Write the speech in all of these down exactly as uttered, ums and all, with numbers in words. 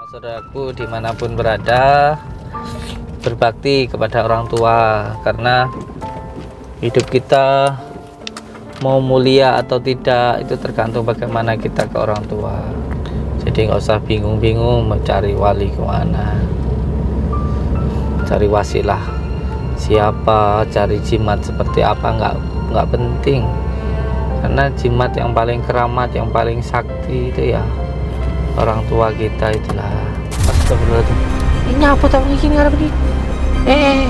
Saudaraku dimanapun berada, berbakti kepada orang tua, karena hidup kita mau mulia atau tidak itu tergantung bagaimana kita ke orang tua. Jadi nggak usah bingung-bingung mencari wali kemana, cari wasilah siapa, cari jimat seperti apa, nggak nggak penting, karena jimat yang paling keramat, yang paling sakti itu ya orang tua kita itulah. Astagfirullahaladzim, ini apa tahu ini ngarep nih? Eh,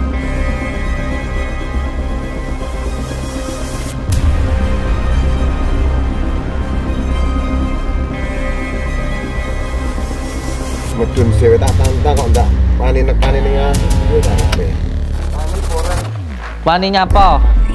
medun sewe tak tantang kok ndak wani nekani ning aku tak ape. Wani korek. Wani nyapa?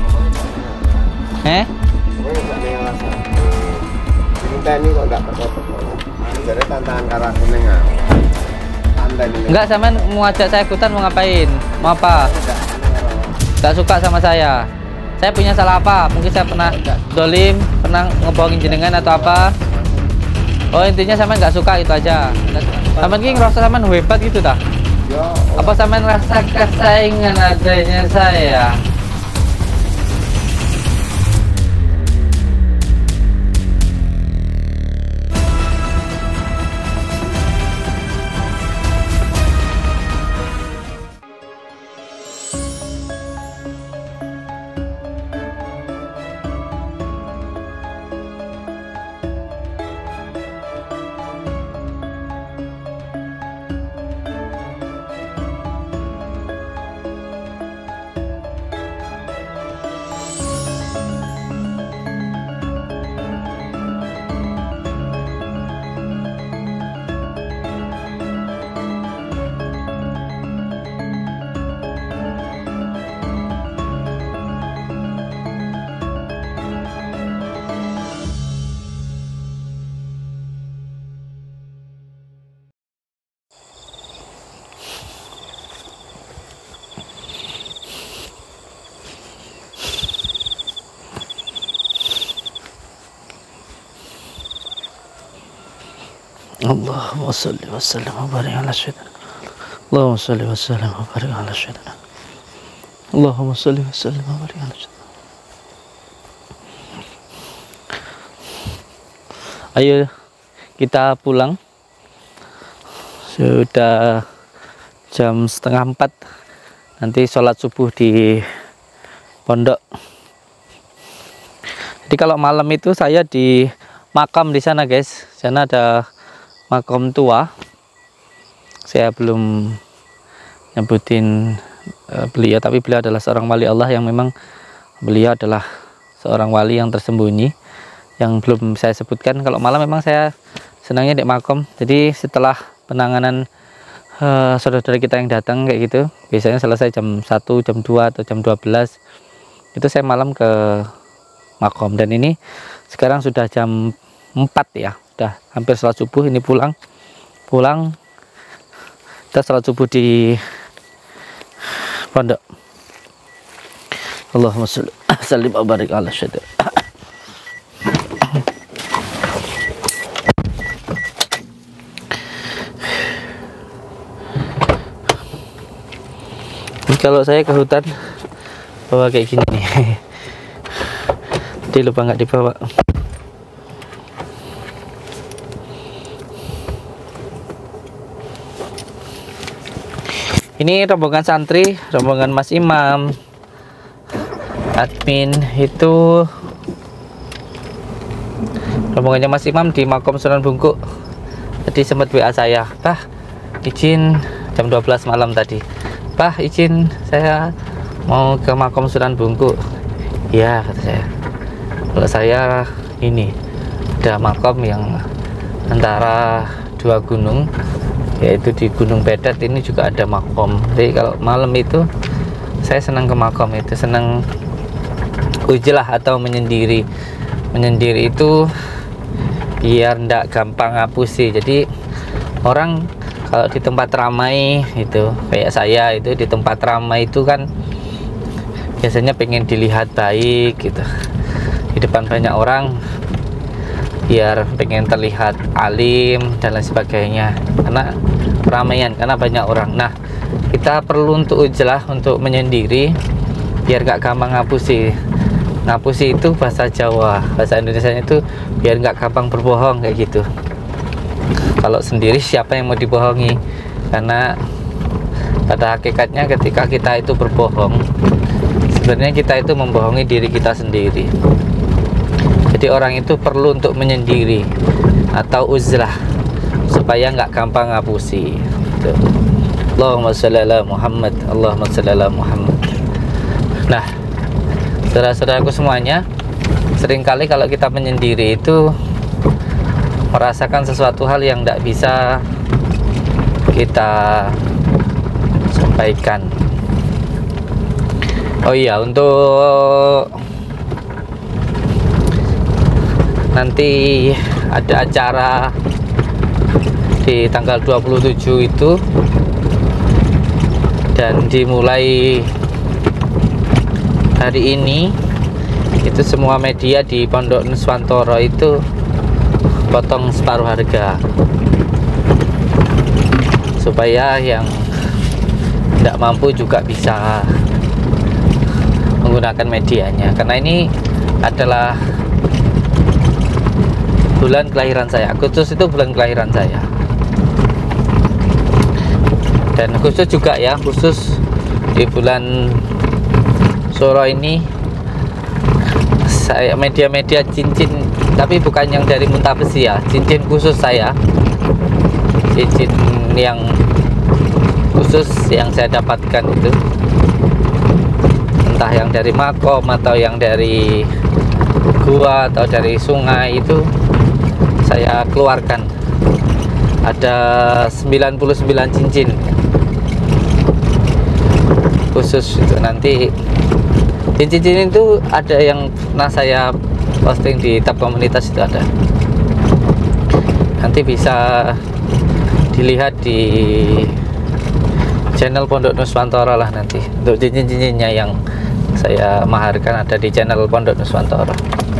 Eh? Kowe gak ning alasan. Ngenteni kok ndak teko-teko. Jare tantangan karo aku ning aku. Tandani. Enggak, sampean mau ajak saya ikutan mau ngapain? Mau apa? Enggak suka sama saya. Saya punya salah apa? Mungkin saya pernah dolim, pernah ngebohongin jenengan atau apa? Oh, intinya sampean nggak suka itu aja. Sampean ki ngerasa sampean hebat gitu dah? Apa sampean rasa kesaingan adanya saya? Allahumma sholli wa sallim wa barik ala sayyidina. Allahumma sholli wa sallim wa barik ala sayyidina. Allahumma sholli wa sallim wa barik ala sayyidina. Ayo kita pulang. Sudah jam setengah empat. Nanti sholat subuh di pondok. Jadi kalau malam itu saya di makam di sana, guys. Sana ada makam tua. Saya belum nyebutin uh, beliau, tapi beliau adalah seorang wali Allah yang memang beliau adalah seorang wali yang tersembunyi yang belum saya sebutkan. Kalau malam memang saya senangnya di makam. Jadi setelah penanganan uh, saudara-saudara kita yang datang kayak gitu, biasanya selesai jam satu, jam dua atau jam dua belas, itu saya malam ke makam. Dan ini sekarang sudah jam empat ya, udah hampir sholat subuh. Ini pulang pulang kita sholat subuh di pondok. Allahumma sholli sallim wa barik ala sayyidina. Kalau saya ke hutan bawa kayak gini nih. Jadi lupa nggak dibawa. Ini rombongan santri, rombongan Mas Imam, admin itu rombongannya Mas Imam di Makom Sunan Bungkuk. Tadi sempat W A saya, Pak izin jam dua belas malam tadi, Pak izin saya mau ke Makom Sunan Bungkuk. Ya, kata saya. Kalau saya ini ada makom yang antara dua gunung, yaitu di Gunung Bedet ini juga ada makom. Jadi kalau malam itu saya senang ke makom itu, senang ujilah atau menyendiri. Menyendiri itu biar ndak gampang ngapusi. Jadi orang kalau di tempat ramai itu kayak saya itu di tempat ramai itu kan biasanya pengen dilihat baik gitu, di depan banyak orang biar pengen terlihat alim dan lain sebagainya, karena keramaian, karena banyak orang. Nah, kita perlu untuk ujlah, untuk menyendiri biar gak gampang ngapusi. Ngapusi itu bahasa Jawa, bahasa Indonesia itu biar nggak gampang berbohong kayak gitu. Kalau sendiri siapa yang mau dibohongi? Karena pada hakikatnya ketika kita itu berbohong, sebenarnya kita itu membohongi diri kita sendiri. Jadi orang itu perlu untuk menyendiri atau uzlah supaya nggak gampang ngapusi. Gitu. Allahumma sholli ala Muhammad, Allahumma sholli ala Muhammad. Nah, saudara-saudaraku semuanya, seringkali kalau kita menyendiri itu merasakan sesuatu hal yang tidak bisa kita sampaikan. Oh iya, untuk nanti ada acara di tanggal dua puluh tujuh itu, dan dimulai hari ini itu semua media di Pondok Nuswantoro itu potong separuh harga supaya yang tidak mampu juga bisa menggunakan medianya, karena ini adalah bulan kelahiran saya. Agustus itu bulan kelahiran saya, dan khusus juga ya, khusus di bulan Suro ini saya media-media cincin, tapi bukan yang dari Muntabesi ya, cincin khusus saya, cincin yang khusus yang saya dapatkan itu, entah yang dari makom atau yang dari gua atau dari sungai, itu saya keluarkan. Ada sembilan puluh sembilan cincin khusus itu. Nanti cincin-cincin itu ada yang pernah saya posting di tab komunitas, itu ada, nanti bisa dilihat di channel Pondok Nuswantoro lah. Nanti untuk cincin-cincinnya yang saya maharkan ada di channel Pondok Nuswantoro.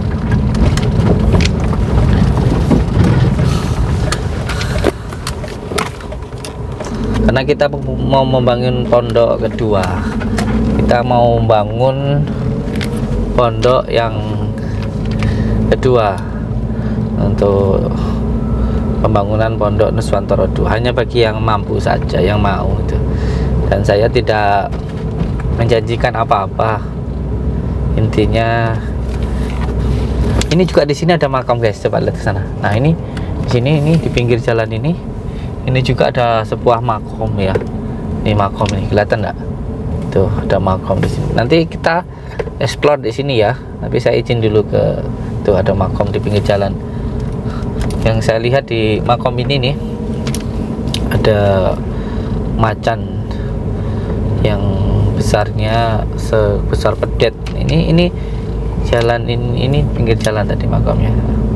Karena kita mau membangun pondok kedua, kita mau membangun pondok yang kedua untuk pembangunan Pondok Nuswantoro dua, hanya bagi yang mampu saja, yang mau itu. Dan saya tidak menjanjikan apa-apa, intinya ini juga di sini ada makam guys, coba lihat ke sana. Nah, ini di sini, ini di pinggir jalan ini ini juga ada sebuah makom ya. Ini makom, ini kelihatan enggak? Tuh ada makom di sini. Nanti kita explore di sini ya. Tapi saya izin dulu ke, tuh ada makom di pinggir jalan. Yang saya lihat di makom ini nih, ada macan yang besarnya sebesar pedet. Ini ini jalan ini, ini pinggir jalan tadi makamnya.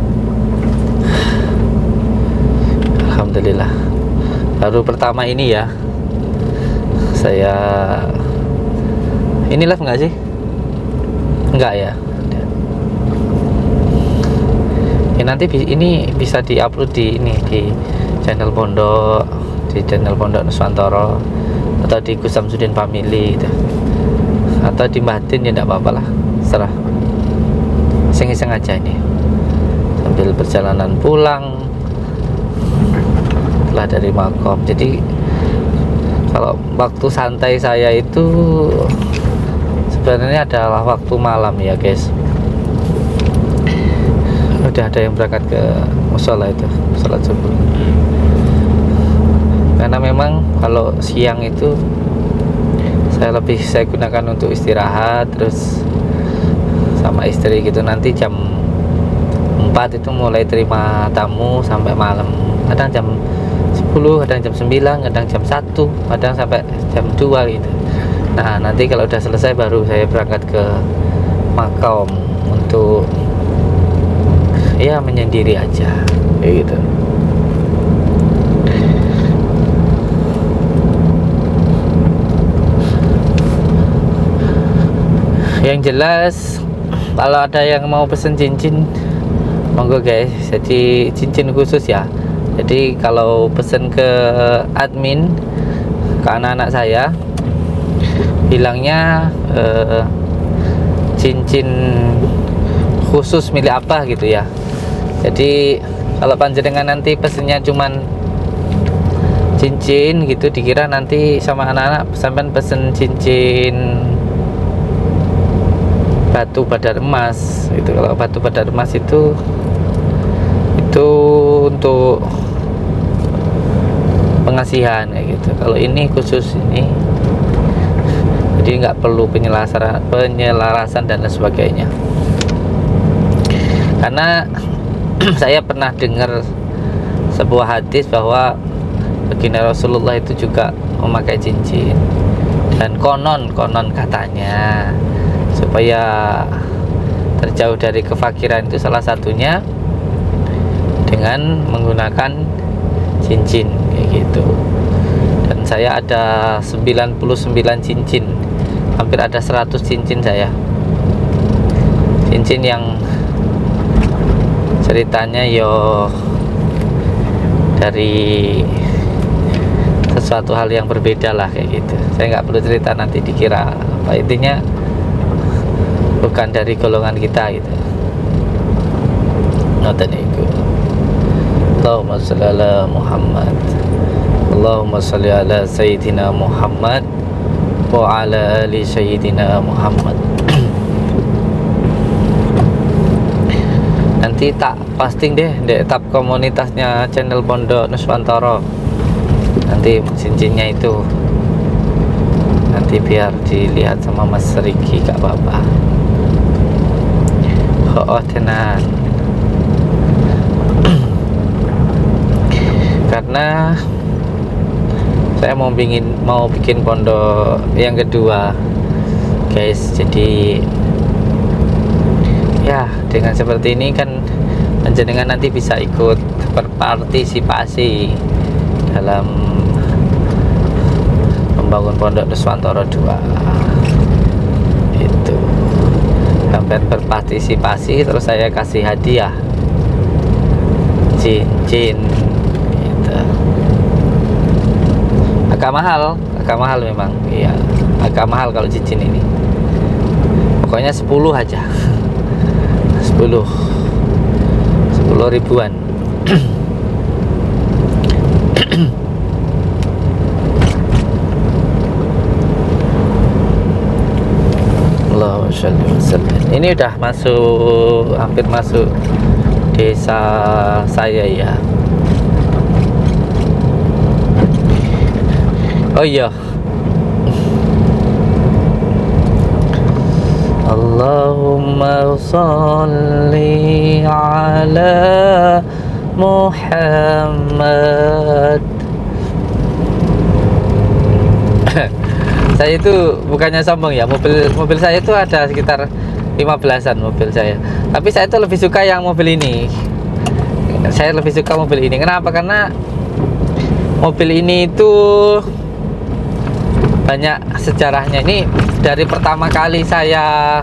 Alhamdulillah, baru pertama ini ya saya. Ini live nggak sih? Enggak ya. Ya nanti ini bisa diupload di ini, di channel Pondok, di channel Pondok Nuswantoro, atau di Gus Samsudin Family gitu. Atau di Batin ya enggak apa-apa lah, serah. Iseng-iseng aja ini, sambil perjalanan pulang setelah dari makom. Jadi kalau waktu santai saya itu sebenarnya adalah waktu malam ya guys. Udah ada yang berangkat ke musola itu, sholat subuh. Karena memang kalau siang itu saya lebih saya gunakan untuk istirahat, terus sama istri gitu. Nanti jam empat itu mulai terima tamu sampai malam, kadang jam sepuluh, kadang jam sembilan, kadang jam satu, kadang sampai jam dua gitu. Nah, nanti kalau udah selesai baru saya berangkat ke makam untuk ya menyendiri aja kayak gitu. Yang jelas kalau ada yang mau pesen cincin monggo guys. Jadi cincin khusus ya. Jadi kalau pesen ke admin, ke anak-anak saya, bilangnya eh, cincin khusus milik apa gitu ya. Jadi kalau panjenengan nanti pesennya cuman cincin gitu, dikira nanti sama anak-anak sampai pesen cincin batu badar emas itu. Kalau batu badar emas itu itu untuk pengasihan kayak gitu. Kalau ini khusus ini, jadi nggak perlu penyelarasan penyelarasan dan lain sebagainya. Karena saya pernah dengar sebuah hadis bahwa baginda Rasulullah itu juga memakai cincin, dan konon konon katanya supaya terjauh dari kefakiran itu salah satunya dengan menggunakan cincin kayak gitu. Dan saya ada sembilan puluh sembilan cincin, hampir ada seratus cincin saya, cincin yang ceritanya yo dari sesuatu hal yang berbeda lah kayak gitu. Saya nggak perlu cerita, nanti dikira apa, intinya bukan dari golongan kita gitu. Noten iku. Allahumma sholli ala Muhammad, Allahumma sholli ala Sayyidina Muhammad wa ala ali Sayyidina Muhammad. Nanti tak posting deh di tab komunitasnya channel Pondok Nuswantoro, nanti cincinnya itu nanti biar dilihat sama Mas Riki, gak apa-apa. Oh, tenan. Karena saya mau bikin mau bikin pondok yang kedua guys. Jadi ya dengan seperti ini kan panjenengan nanti bisa ikut berpartisipasi dalam membangun Pondok Nuswantoro dua itu. Hampir berpartisipasi, terus saya kasih hadiah cincin gitu. Agak mahal, agak mahal memang, iya agak mahal kalau cincin ini. Pokoknya sepuluh aja, sepuluh sepuluh ribuan. Allahumma sholli wa sallim. Ini udah masuk, hampir masuk desa saya ya. Oh iya, Allahumma sholli ala Muhammad. Saya itu bukannya sombong ya, mobil mobil saya itu ada sekitar lima belasan mobil saya, tapi saya itu lebih suka yang mobil ini. Saya lebih suka mobil ini. Kenapa? Karena mobil ini itu banyak sejarahnya. Ini dari pertama kali saya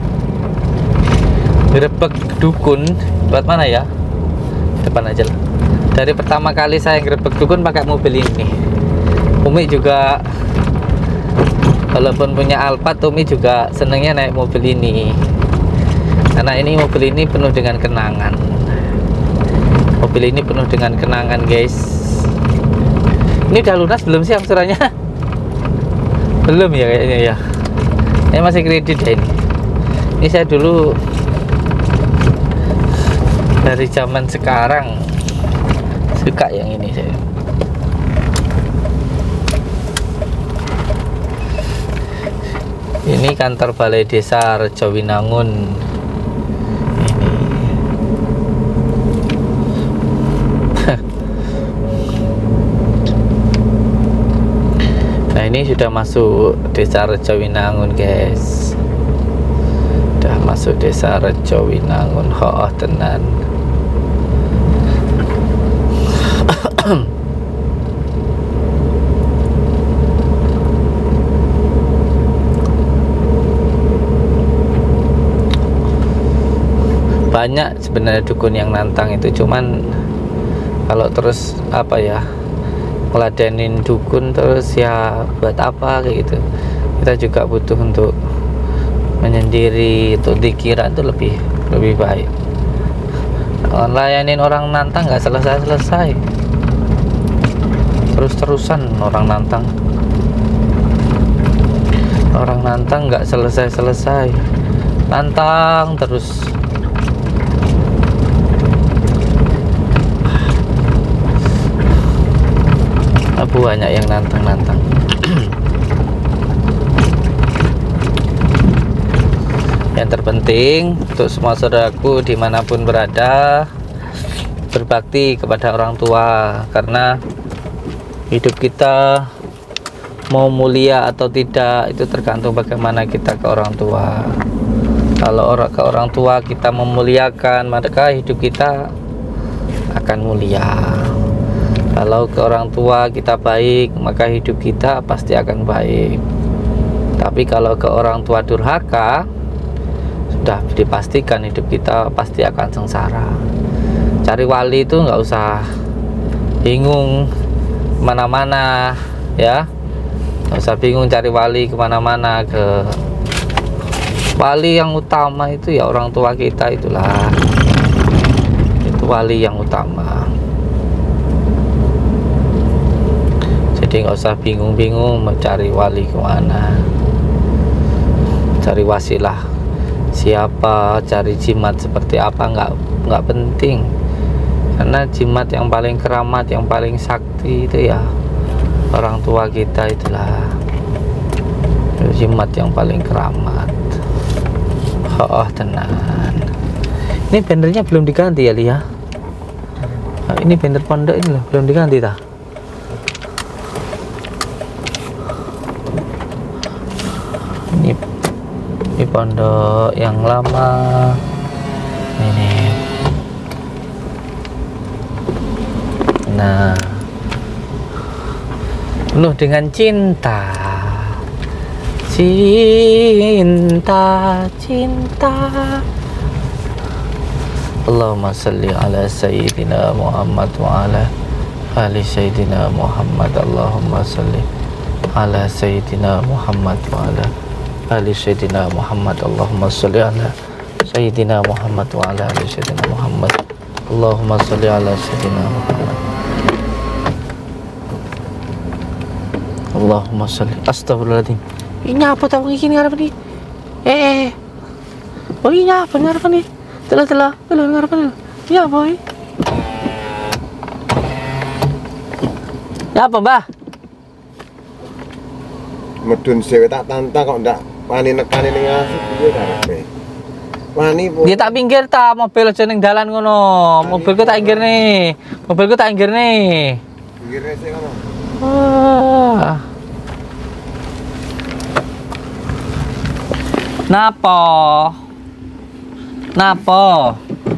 grebek dukun, buat mana ya, depan aja lah. Dari pertama kali saya grebek dukun pakai mobil ini. Umi juga walaupun punya Alphard, Umi juga senengnya naik mobil ini, karena ini mobil ini penuh dengan kenangan. Mobil ini penuh dengan kenangan guys. Ini udah lunas belum sih angsurannya? Belum ya kayaknya ya. Ini masih kredit ya ini. Ini saya dulu dari zaman sekarang suka yang ini saya. Ini kantor Balai Desa Rejowinangun. Nah ini sudah masuk Desa Rejowinangun guys. Sudah masuk Desa Rejowinangun. Oh tenan. banyak sebenarnya dukun yang nantang itu, cuman kalau terus apa ya ngeladenin dukun terus ya buat apa kayak gitu. Kita juga butuh untuk menyendiri, untuk dikiran itu lebih lebih baik. Layanin orang nantang nggak selesai-selesai, terus-terusan orang nantang orang nantang nggak selesai-selesai, nantang terus. Banyak yang nantang-nantang. Yang terpenting untuk semua saudaraku dimanapun berada, berbakti kepada orang tua, karena hidup kita mau mulia atau tidak itu tergantung bagaimana kita ke orang tua. Kalau orang ke orang tua kita memuliakan, maka hidup kita akan mulia. Kalau ke orang tua kita baik, maka hidup kita pasti akan baik. Tapi kalau ke orang tua durhaka, sudah dipastikan hidup kita pasti akan sengsara. Cari wali itu nggak usah bingung kemana-mana ya, nggak usah bingung cari wali kemana-mana. Ke wali yang utama itu ya orang tua kita, itulah itu wali yang utama. Jadi nggak usah bingung-bingung mencari wali kemana, cari wasilah siapa, cari jimat seperti apa, nggak nggak penting. Karena jimat yang paling keramat, yang paling sakti itu ya orang tua kita, itulah jimat yang paling keramat. Oh, tenan. Ini bannernya belum diganti ya, Lia? Ini banner pondok ini loh, belum diganti tak? Ini, ini pondok yang lama. Ini. Nah, penuh dengan cinta, cinta, cinta. Allahumma salli ala Sayyidina Muhammad wa ala ali Sayyidina Muhammad. Allahumma salli ala Sayyidina Muhammad wa ala ali Sayyidina Muhammad. Allahumma salli ala Sayyidina Muhammad wa ala ali Sayyidina Muhammad. Allahumma salli ala Sayyidina Muhammad. Allahumma salli. Astagfirullahaladzim. Ini apa tahu ini ngarep nih? Eh, eh. Oh ini apa ngarep nih? Telah telah telah ngarep nih. Ini apa ini? Ya apa mbah? Medun sewe tak tantang kok ndak wani nekani ning asik piye karepe. Wani po. Dia tak pinggir ta mobil aja ning dalan ngono. Mobilku tak pinggir nih. Mobilku tak pinggir nih. Pinggirne sik ngono. Wah. Napa? Napa?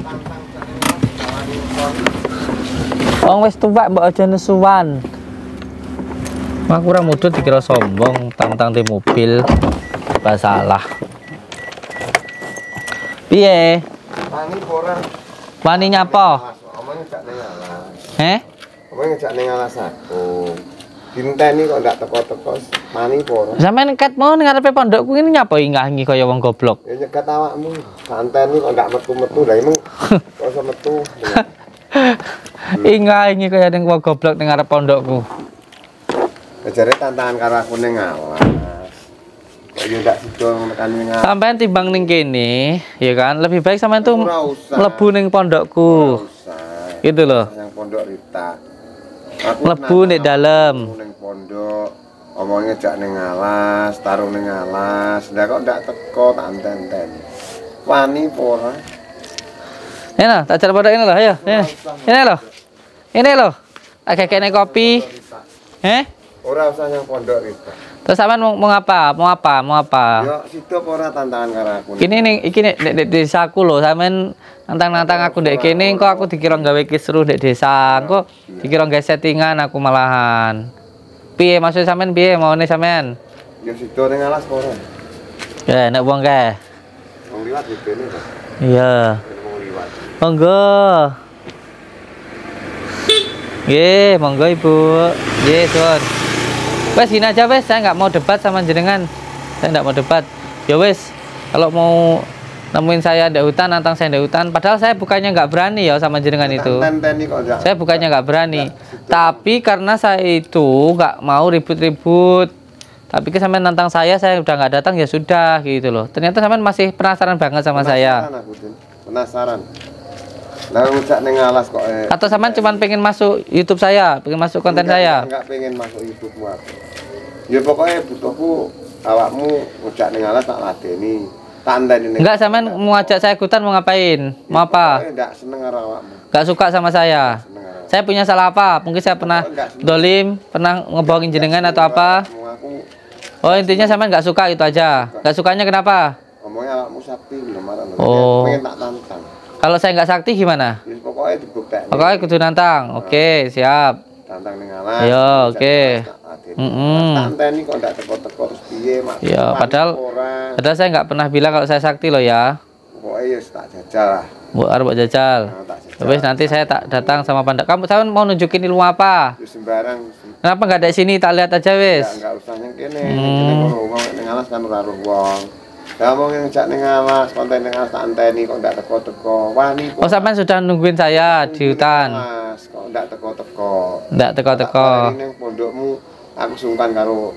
Wong wis tuwek mbok aja nesuwan. Aku ora mudhun dikira sombong tantang di mobil. Ba salah. Piye? Wani ora. Wani nyapa? Omong ngejak ning alas. Heh? Omong ngejak ning alas aku. Dinteni kok ndak teko-teko. Wani ora. Sampeyan ket mau ning ngarepe pondokku ini nyapa ingah-ingi kaya wong goblok. Ya nyegat awakmu. Santeni kok ndak metu-metu. Lah emang kok iso metu. Ingah-ingi kaya ning wong goblok ning ngarep pondokku. Jare tantangan karo aku ning alas. Kok yo ndak sida nekani ning alas. Sampeyan timbang ning kene, ya kan? Lebih baik sampeyan tuh mlebu ning pondokku. Gitu loh. Yang pondok Rita. Mlebu ning dalem. Ning pondok, omongnya jak ning alas, tarung ning alas. Lah kok ndak teko tak enten-enten. Wani apa ora? Ini loh, tak ajar pondok ini loh, ayo. Ini, ini loh. Ini loh. Tak kekene kopi. Eh? Ora usah yang pondok Rita. Terus sampean mau, mau apa? Mau apa? Mau apa? Yo sido apa ora tantangan karo aku. Ini ning iki nek nek desaku lho, sampean nantang-nantang aku ndek kene engko aku dikira gawe kisruh ndek desa. Engko dikira gawe settingan aku malahan. Piye maksud sampean piye maune sampean? Yo sido ning alas apa ora? Ya nek wong kae. Wong liwat iki kene to. Iya. Wong liwat. Monggo. Ye, monggo Ibu. Ye, Sun. Wes gini aja wes, saya nggak mau debat sama jenengan. Saya nggak mau debat. Ya wes, kalau mau nemuin saya di hutan, nantang saya di hutan. Padahal saya bukannya nggak berani ya sama jenengan itu. Saya bukannya nggak berani. Tapi karena saya itu nggak mau ribut-ribut. Tapi ke sampean nantang saya, saya udah nggak datang ya sudah gitu loh. Ternyata sampean masih penasaran banget sama saya. Penasaran. Lah ucap ning alas kok. Eh. Atau sampean cuma pengen masuk YouTube saya, pengen masuk konten enggak, saya? Enggak pengen masuk YouTube-mu aku. Ya pokoknya butuhku awakmu ucap ning alas tak ladeni. Tak andani ning. Enggak, sampean mau ajak saya ikutan mau ngapain? Mau ya, apa? Enggak seneng karo awakmu. Enggak suka sama saya. Saya punya salah apa? Mungkin saya pernah dolim, pernah ngebohongin jenengan atau apa? Oh, intinya sampean enggak suka itu aja. Enggak sukanya kenapa? Ngomongnya awakmu sakti lemaran. Oh. Pengen tak tantang. Kalau saya nggak sakti gimana? Ya, pokoknya dibuktikan. Pokoknya kudu nantang. Oke, okay, siap. Tantang ning alas. Ayo, oke. Okay. Heeh. Tanteni kok ndak teko-teko terus piye, Mas? Ya, padahal padahal saya nggak pernah bilang kalau saya sakti loh ya. Pokoknya ya tak jajal lah. Bu arep jajal. Terus nanti saya tak datang sama Panda. Kamu tahu mau nunjukin ilmu apa? Ya, sembarang. Kenapa nggak ada sini? Tak lihat aja wes. Enggak usah yang kene. Kene ngono wong ning alas kan ora roh wong. Lah wong yang jak ning alas, konten ning alas tak anteni kok ndak teko-teko. Wani kok. Oh, sampean sudah nungguin saya di hutan. Mas, kok ndak teko-teko. Ndak teko-teko. Ning pondokmu aku sungkan karo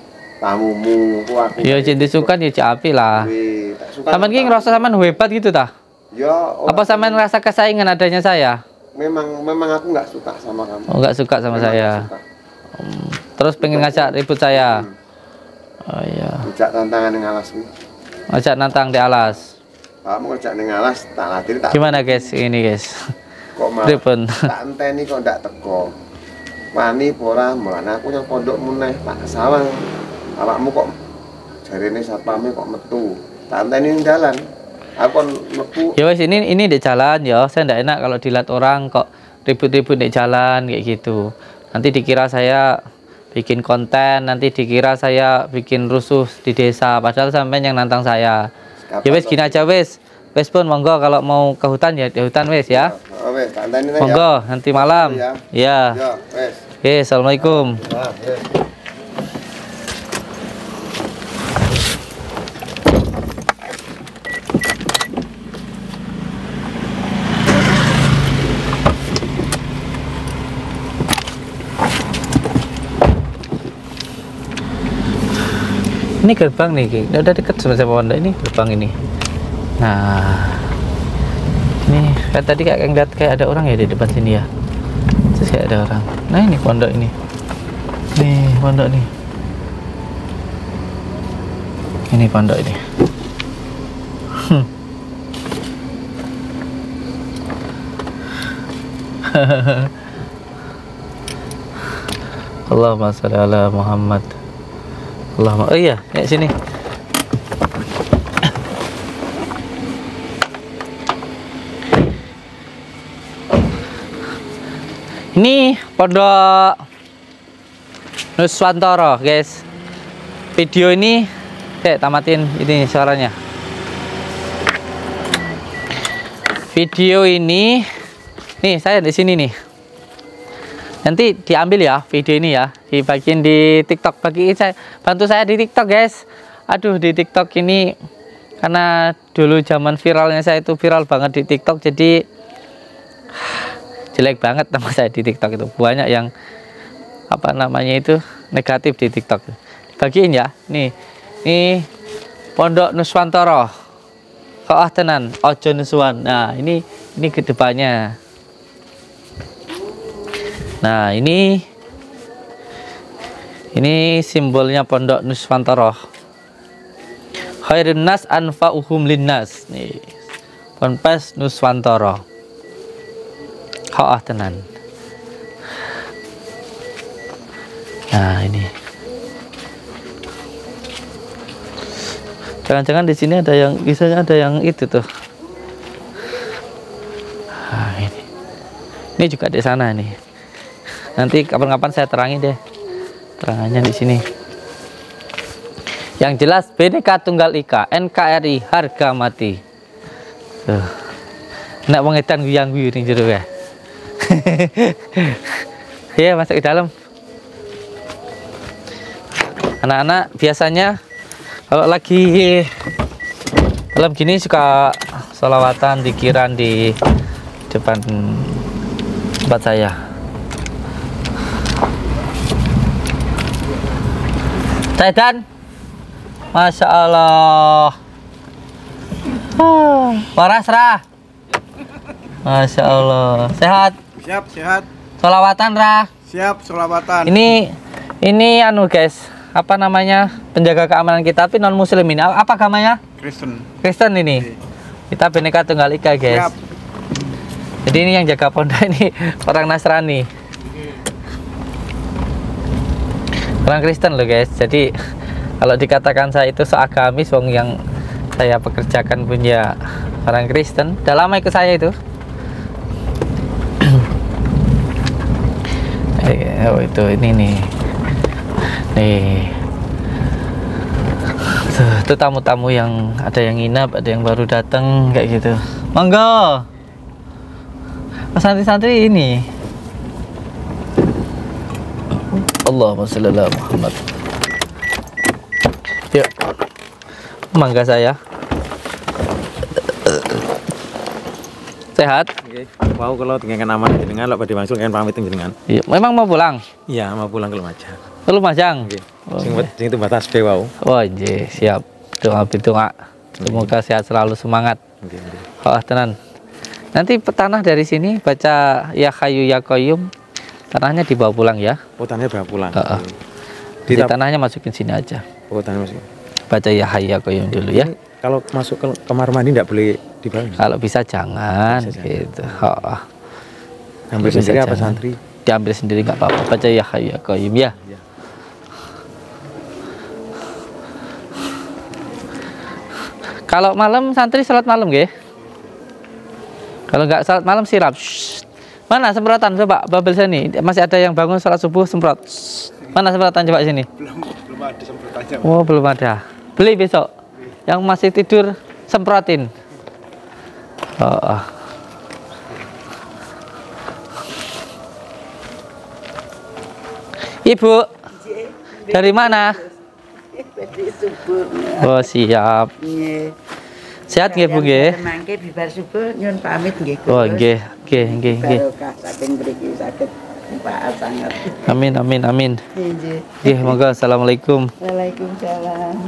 tamumu. Ku aku. Ya cek disukan ya cek api lah. Sampean ki ngerasa sampean hebat gitu tah? Ya. Apa sampean ngerasa kesaingan adanya saya? Memang memang aku nggak suka sama kamu. Oh, nggak suka sama memang saya. Suka. Hmm. Terus pengen ngajak ribut saya. Hmm. Oh iya. Ngajak tantangan ning alasmu. Ngajak nantang di alas. Kamu ngajak ning alas tak latih tak. Gimana guys ini guys? Kok malah tak enteni kok ndak teko. Wani ora mulane aku yang pondokmu neh tak sawang. Awakmu kok jarene satpame kok metu. Tak enteni ning dalan. Aku mlebu. Ya wis ini ini di jalan ya. Saya ndak enak kalau dilihat orang kok ribut-ribut di jalan kayak gitu. Nanti dikira saya bikin konten, nanti dikira saya bikin rusuh di desa, padahal sampean yang nantang saya. Kapan ya wes gini aja wes. Wes pun monggo kalau mau ke hutan ya di hutan wes ya. Oh, wes, monggo ya. Nanti malam. Ya. Ya. Ya wes. Oke, assalamualaikum. Nah, yes. Ini gerbang nih, udah deket sama pondok ini gerbang ini. Nah, ini kan tadi kayak ngeliat kayak ada orang ya di depan sini ya. Terus kayak ada orang. Nah ini pondok ini, nih pondok nih. Ini pondok ini. Allahumma sholli ala Muhammad. Allah, oh iya, ya sini. Ini pondok Nuswantoro, guys. Video ini, saya tamatin ini suaranya. Video ini, nih saya di sini nih. Nanti diambil ya video ini ya, dibagiin di TikTok. Bagi saya, bantu saya di TikTok guys. Aduh di TikTok ini karena dulu zaman viralnya saya itu viral banget di TikTok, jadi jelek banget nama saya di TikTok itu. Banyak yang apa namanya itu negatif di TikTok. Bagiin ya, nih, nih Pondok Nuswantoro. Kok ah tenan, ojo Nuswan. Nah ini ini kedepannya. Nah ini ini simbolnya Pondok Nuswantoro. Khairun nas anfa'uhum linnas. Nih Ponpes Nuswantoro. Kok tenan. Nah ini. Jangan-jangan di sini ada yang misalnya ada yang itu tuh. Nah, ini. Ini juga di sana nih. Nanti kapan-kapan saya terangi deh terangannya di sini. Yang jelas Bhinneka Tunggal Ika, N K R I harga mati. Tuh. Nak wong edan guyang-guyu ning jero ya. Ya, masuk ke dalam. Anak-anak biasanya kalau lagi malam gini suka sholawatan, dzikiran di depan tempat saya. Taidan, masya Allah. Waras Rah, masya Allah. Sehat? Siap, sehat. Sholawatan Rah. Siap, sholawatan. Ini ini anu guys, apa namanya, penjaga keamanan kita tapi non muslim ini. Apa agamanya? Kristen. Kristen ini. Kita Bhinneka Tunggal Ika guys. Siap. Jadi ini yang jaga pondok ini orang Nasrani. Orang Kristen loh guys. Jadi kalau dikatakan saya itu seagamis, wong yang saya pekerjakan punya orang Kristen. Udah lama ikut saya itu. Oh itu ini nih. Nih. Tuh, itu tamu-tamu yang ada yang nginap, ada yang baru datang kayak gitu. Monggo. Santri-santri ini. Allahumma sholli ala Muhammad. Yuk. Mangga saya. Sehat? Oke. Mau kalau dengan aman jenengan lho badhe langsung kan pamit jenengan. Iya, memang mau pulang? Iya, mau pulang ke Lumajang. Ke Lumajang? Nggih. Sing sing itu batas be wau. Oh, nggih, siap. Doa doa. Semoga sehat selalu, semangat. Nggih, nggih. Oh, tenan. Nanti tanah dari sini baca Ya Hayyu Ya Qayyum. Tanahnya dibawa pulang ya. Oh, tanahnya bawa pulang. Uh, uh. Di tanahnya masukin sini aja. Oh, tanahnya masuk. Baca Ya Hayyu Ya Qayyum dulu ya. Kalau masuk ke kamar mandi enggak boleh dibawa. Kalau bisa jangan bisa gitu. Oh, ambil sendiri apa santri? Diambil sendiri nggak apa-apa. Baca Ya Hayyu Ya Qayyum ya. Ya. Kalau malam santri salat malam nggih? Kalau nggak salat malam sirap. Shhh. Mana semprotan coba Babel sini. Masih ada yang bangun salat subuh semprot. Shhh. Mana semprotan coba sini? Belum belum ada semprotannya. Oh, belum ada. Beli besok. Yang masih tidur semprotin. Oh, oh. Ibu, dari mana? Oh, siap. Sehat nggih Bu nggih? Mangke bibar subuh nyun pamit nggih. Oh, nggih, nggih, nggih, nggih. Barokah saking mriki saged manfaat sangat. Amin, amin, amin. Nggih. Nggih, monggo. Assalamualaikum. Waalaikumsalam.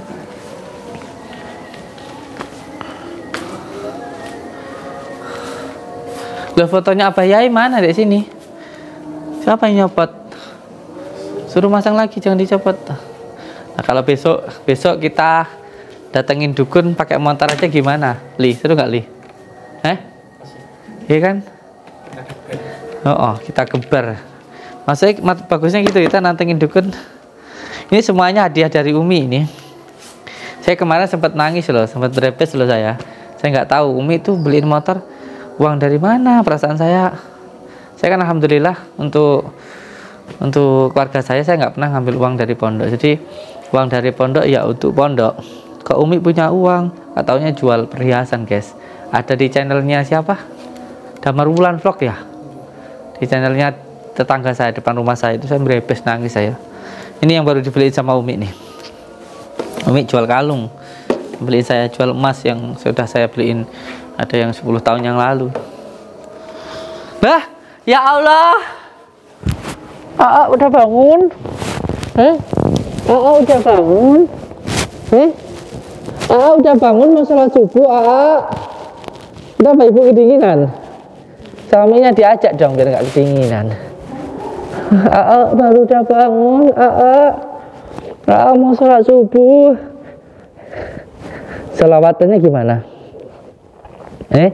Loh, fotonya Abah Yai mana di sini? Siapa yang nyopot? Suruh masang lagi, jangan dicopot. Nah, kalau besok besok kita datengin dukun pakai motor aja gimana? Li, seru nggak Li? Eh? Iya kan? Oh, oh, kita kebar. Maksudnya bagusnya gitu, kita nantengin dukun. Ini semuanya hadiah dari Umi ini. Saya kemarin sempat nangis loh, sempat berepes loh saya. Saya nggak tahu Umi itu beliin motor uang dari mana. Perasaan saya, saya kan alhamdulillah untuk untuk keluarga saya saya nggak pernah ngambil uang dari pondok. Jadi uang dari pondok ya untuk pondok. Kok Umi punya uang, katanya jual perhiasan guys. Ada di channelnya siapa? Damar Wulan Vlog ya. Di channelnya tetangga saya depan rumah saya itu, saya berepes nangis saya. Ini yang baru dibeliin sama Umi nih. Umi jual kalung, beliin saya jual emas yang sudah saya beliin ada yang sepuluh tahun yang lalu. Bah, ya Allah. Aa udah bangun? Eh? Aa udah bangun? Eh? Aa udah bangun mau sholat subuh? Aa udah apa ibu kedinginan? Suaminya diajak dong biar nggak kedinginan. Aa baru udah bangun. Aa Aa mau sholat subuh. Selawatannya gimana? Eh?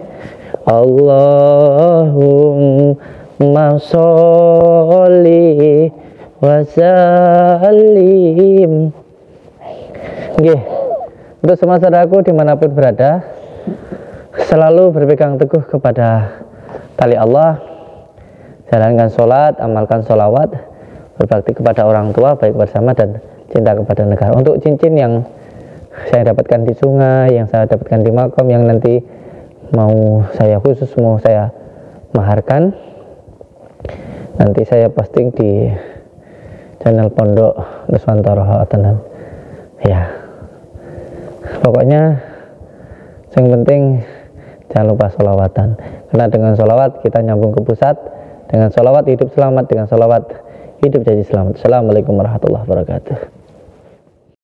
Allahumma sholli wa sallim. Nggih. Untuk semua saudaraku dimanapun berada, selalu berpegang teguh kepada tali Allah, jalankan sholat, amalkan sholawat, berbakti kepada orang tua baik bersama dan cinta kepada negara. Untuk cincin yang saya dapatkan di sungai, yang saya dapatkan di makam, yang nanti mau saya khusus mau saya maharkan, nanti saya posting di channel Pondok Nuswantara tenan ya. Pokoknya yang penting jangan lupa sholawatan, karena dengan sholawat kita nyambung ke pusat, dengan sholawat hidup selamat, dengan sholawat hidup jadi selamat. Assalamualaikum warahmatullahi wabarakatuh.